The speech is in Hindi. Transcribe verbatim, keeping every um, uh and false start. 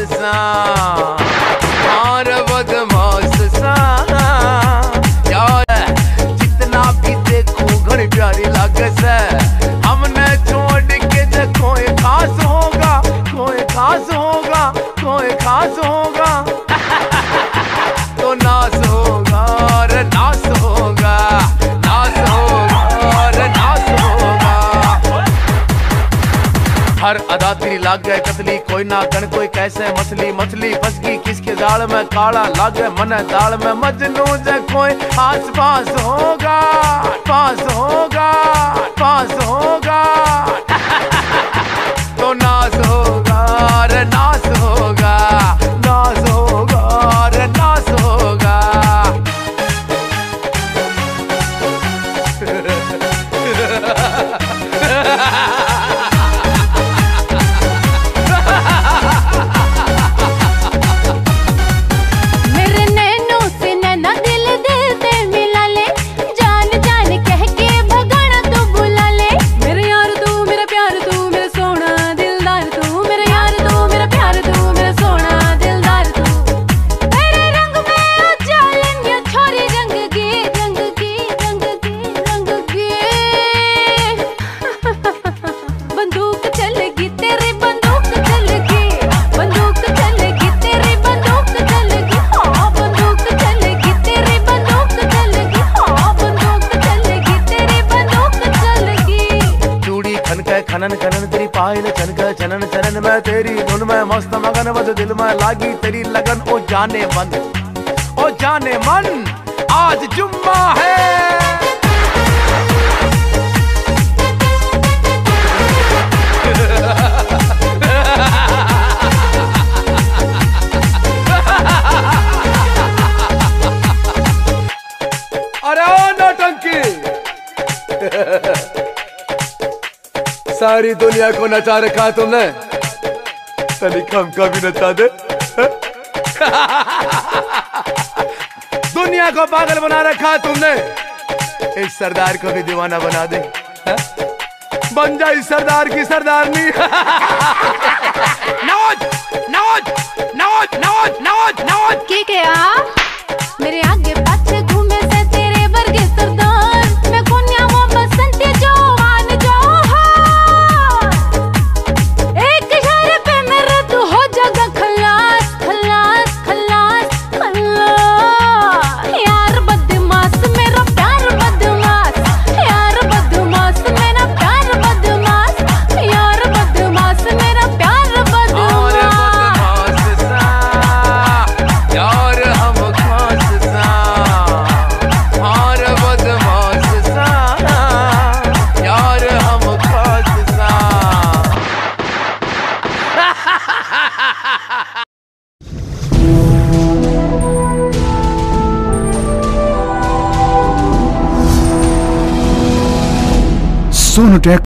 सा और बदमाश सा यार जितना भी देखो घड़ी प्यारी लागे से हमने छोड़ के जे कोई खास होगा कोई खास होगा कोई खास होगा तो नास होगा और नास होगा नास होगा और नास होगा। हर अदा तेरी लाग गए कतली कोई ना गण कोई कैसे मछली मछली फंस गई किसके जाल में काला लागे मन दाल में मजनू जे कोई आस पास होगा पास होगा पास होगा तो नास होगा और नास होगा नास होगा और नास होगा। मेरे नैनों से नैना दिल दिल से मिला ले जान जान कह के भगाना तो बुला ले मेरे यार तू मेरा प्यार तू मेरा सोना दिलदार तू मेरे यार तू मेरा प्यार तू मेरा सोना दिलदार तू तेरे रंग में उजालन या छोरी रंग की रंग की रंग की रंग की बंदूक चलेगी तेरी बंदूक चलेगी बंदूक चलेगी तेरी बंदूक चलेगी हाँ बंदूक चलेगी तेरी बंदूक चलेगी हाँ बंदूक चलेगी तेरी बंदूक चलेगी। चूड़ी खनके खनन खनन तेरी पायल छनके चनन चनन में तेरी धुन में मस्त मगन बज दिल में लागी तेरी लगन ओ जाने मन ओ जाने मन आज जुम्मा है। अरे ओ नौटंकी सारी दुनिया को नचा रखा तुमने तनिक हमका भी नचा दे। दुनिया को पागल बना रखा तुमने इस सरदार को भी दीवाना बना दे हा? बन जा इस सरदार की सरदारनी। नौज नौज नौज नौज नौज नौज के क्या मेरे आगे पाछे घूमे से तेरे वर्गे सरदार मैं कोन्या वो बसंती जवान जौहर एक इशारे पे मेरे तू हो जाएगा खलास खलास खलास खलास यार बदमाश मेरा प्यार बदमाश यार बदमाश मेरा प्यार बदमाश यार बदमाश मेरा प्यार और बदमाश बदमाश सा यार हम खास सा और बदमाश सा यार हम खास सा। सोनोटेक